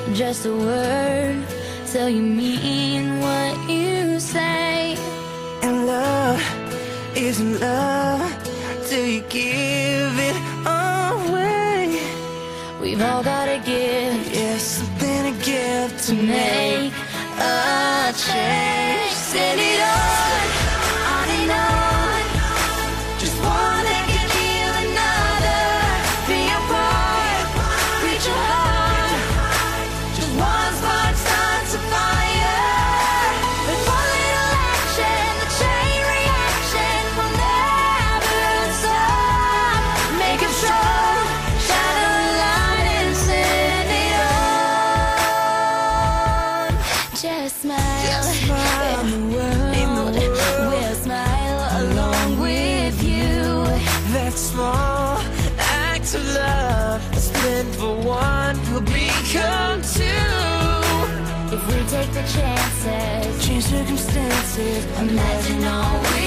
just a word, till you mean what you say. And love isn't love till you give it away. We've all got a gift, Yeah, something to give to make a change. Send it on and on. Just one that can heal another. Be a part, reach your heart. Just one spark starts a fire. With one little action, the chain reaction will never stop. Make it strong, shine a light and send it on. Just smile, and the world will smile along with you. that small act of love. Split for one will become two. If we take the chances, Change circumstances. imagine all we